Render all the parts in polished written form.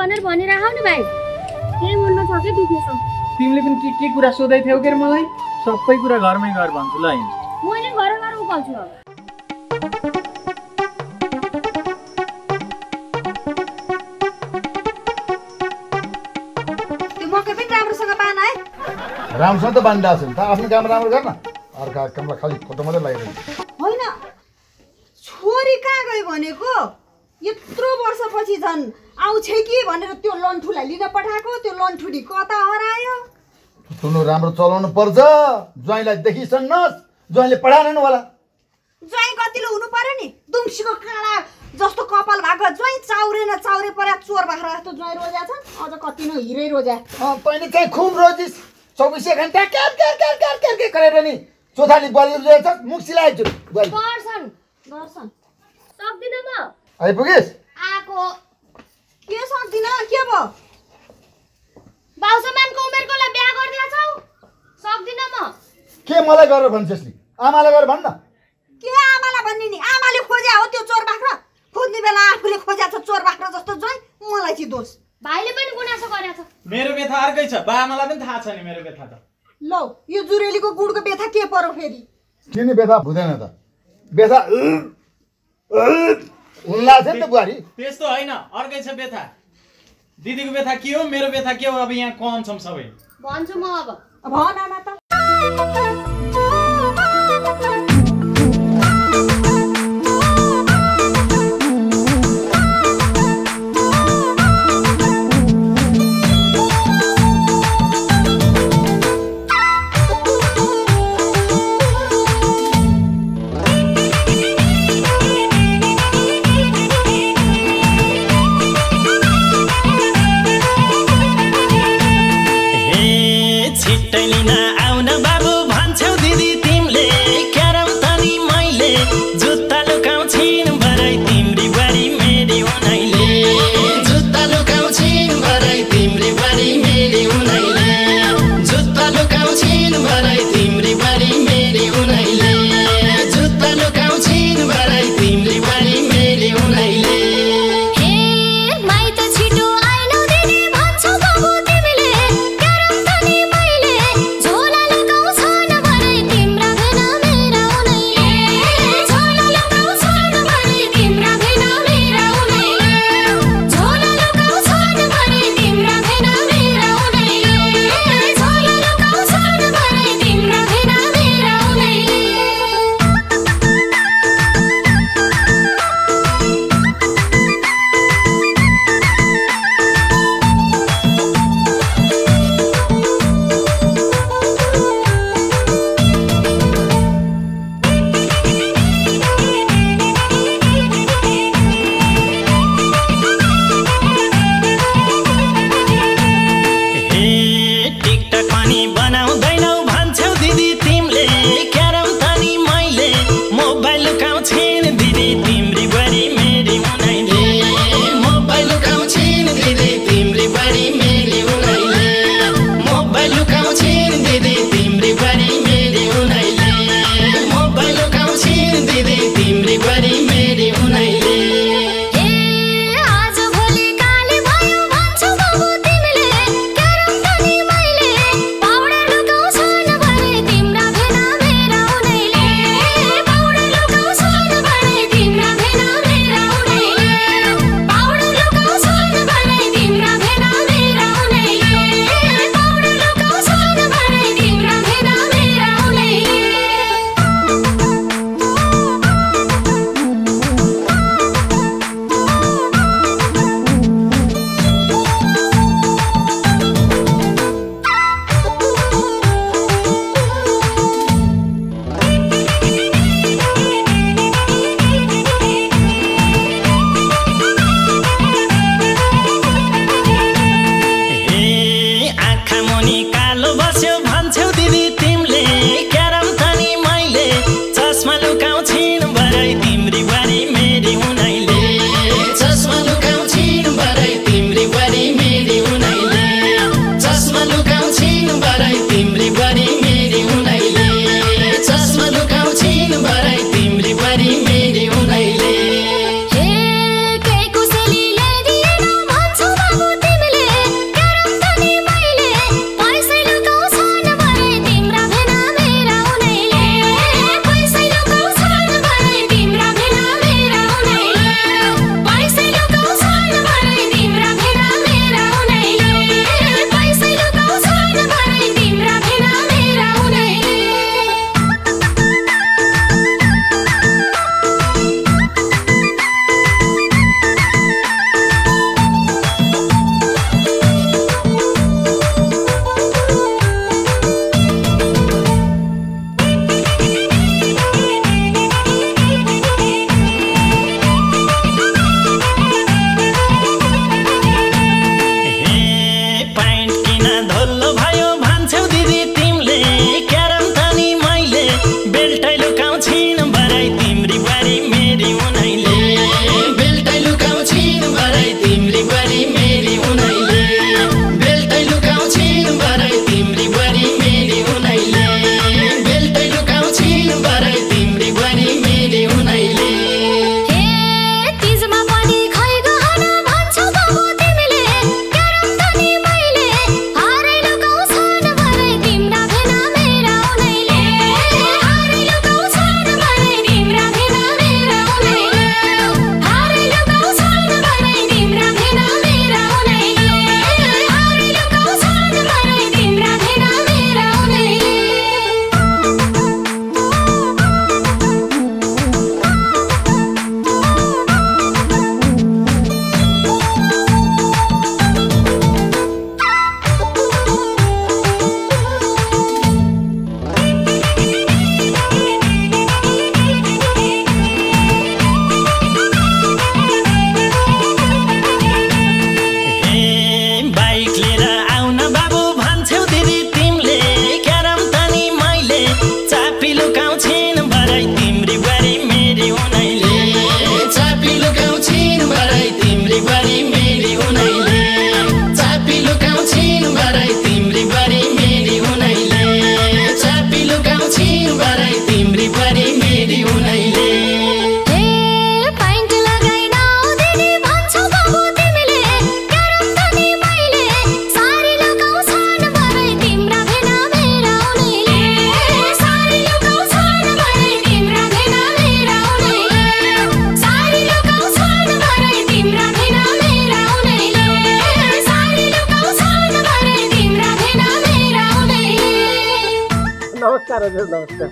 भनेर भनिराख नि भाइ। केही मनमा छ के दुखेछ? तिमीले पनि के कुरा सोध्दै थियौ के मलाई? सबै कुरा घरमै गर भन्छु ल हैन। मैले घर उकाल्छु अब। त्यो मकै पनि राम्रोसँग बान है। राम्रोसँग त बान्दा छ त आफ्नो काम राम्रो गर्न। अर्का कामलाई खाली फोटो मात्रै लगाइरहेको होइन छोरी कहाँ गयो भनेको यत्रो वर्षपछि झन् आउँछ कि भनेर त्यो लन्ठुलाई लिन पठाएको त्यो लन्ठुडी कता हरायो। सुन्नु राम्रो चलाउनु पर्छ ज्वाइँलाई देखिसन्नस् ज्वाइँले पढाएन होला। ज्वाइँ कतिले हुनु पर्यो नि दुम्सीको काँडा जस्तो कपाल भएको ज्वाइँ चाउरे पर्या चोर बाख्रा जस्तो ज्वाइँ रोज्या छ अझ कति न हिरै रोज्या। तैँले चाहिँ खुब रोजिस 24 घण्टा क्यार गरेर नि चोथाली बलिरहेछ मुख सिलाएछु दर्शन सक्दिन म। आइपुगेस्? आको के सक्दिन के भयो? बाउसमानको उमेरकोलाई बिहा गरिदिया छौ? सक्दिन म। के मलाई गरेर भन्छस् नि? आमालाई गरेर भन्न। के आमालाई भन्ने नि? आमाले खोज्या हो त्यो चोर बाख्रा। खोज्ने बेला आफूले खोज्या छ चोर बाख्रा जस्तो ज्वाइँ मलाई चाहिँ दोष। भाइले पनि गुनासो गरेछ। मेरो बेथा अर्कै छ बाआमालाई पनि थाहा छ नि मेरो बेथा त। लौ यो जुरेलीको गुडको बेथा के पर्यो फेरि? किन बेथा हुँदैन त? बेथा उल्ला छ नि त बुहारी। त्यस्तो होइन अर्कै छ बेथा। दिदीको बेथा के हो मेरो बेथा के हो अब यहाँ कम छौँ सबै। भन्छु म अब। भन न त। झोला लुकाउँछ लुकाउँछिन् बराई तिम्री बारी मेरी उनैले चापी लुकाउँछिन् बराई तिम्री बारी मेरी उनैले चापी लुकाउँछिन् बराई तिम्री बारी मेरी उनैले चापी लुकाउँछिन् बराई तिम्री बारी मेरी उनैले नमस्कार हजुर नमस्कार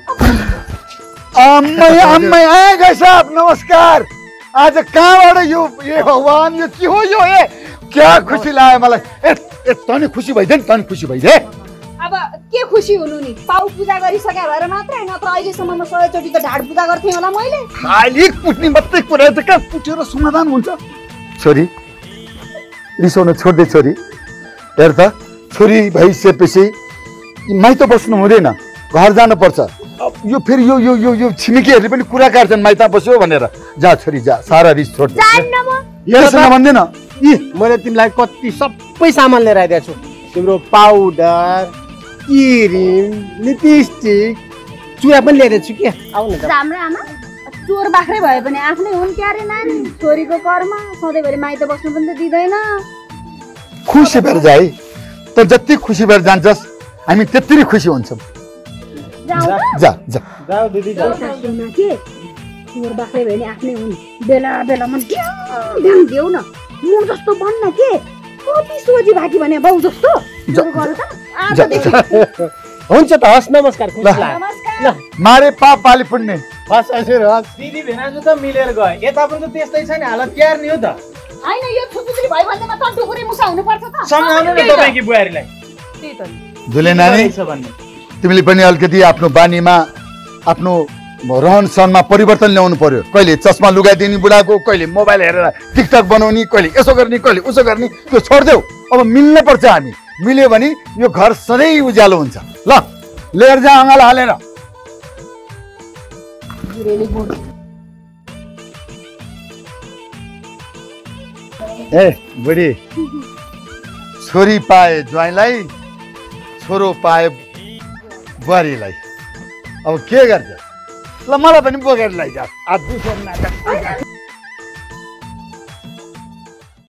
अम्मै आएगा साहब नमस्कार आज कहाँबाट यो ए भगवान यो के हो यो ए क्या खुसी लाग्यो मलाई ए तनी खुसी भइदे नि तनी खुसी भइदे अब के खुसी हुनु नि पाउ पूजा गरिसके भएर मात्रै नत्र अहिलेसम्म म 100 चोटि त ढाड पूजा गर्थेँ होला मैले खाली कुट्ने मात्रै कुरा त कहाँ कुटेर समाधान हुन्छ छोरी रिसाउन छोड्दै छोरी हेर त छोरी भइसकेपछि माइत बस्नु हुँदैन घर जानु पर्छ यो फेरि यो यो यो यो छिमेकीहरूले पनि कुरा काट्छन् माइत बस्यो भनेर जा छोरी जा सारा रिस छोड यसो भन्दैन यी मैले तिमीलाई कति सबै सामान लिएर आइदिएको छु तिम्रो पाउडर क्रिम लिपस्टिक चुरा पनि लिएर छु के आउ न राम्रो आमा चोर बाख्रै भए पनि आफ्नै हुन् क्यारे नानी छोरीको कर्म सधैँभरि माइत बस्नु पनि त दिँदैन खुसी भएर जा है त जति खुसी भएर जान्छस् हामी त्यति नै खुसी हुन्छौँ जा जा जाऊ दिदी जाऊ के चोर बाख्रै भए नि आफ्नै हुन् बेला बेलामा ध्यान देऊ न म जस्तो बन्न के कति सोझी भाकी भने बाउ जस्तो हुन्छ त हस् नमस्कार खुसी लाग्यो ल मारे पाप पाली पुण्य हस् हजुर हस् दिदी भेनाजु त मिलेर गए यता पनि त त्यस्तै छ नि हालत क्यार नि हो त हैन यो छुपुत्री भयो भन्दैमा त टुकुरी मुसा हुनु पर्छ त सम्झाउनु न तपाईकी बुहारीलाई त्यही त दुले नानी छ भन्ने तिमीले पनि अलिकति आफ्नो बानीमा आफ्नो रहन सहनमा परिवर्तन ल्याउनु पर्यो कहिले चस्मा लुगाइदिने बुढाको कहिले मोबाइल हेरेर टिकटक बनाउने कहिले यसो गर्ने कहिले उसो गर्ने त्यो छोड्देऊ अब मिल्न पर्छ हामी मिल्यो भने यो घर सधैँ उज्यालो हुन्छ ल लिएर जा अँगालो हालेर ए बुढी छोरी पाए ज्वाइँलाई छोरो पाए बुहारीलाई अब के गर्छ ल मलाई पनि बोकेर लैजा आज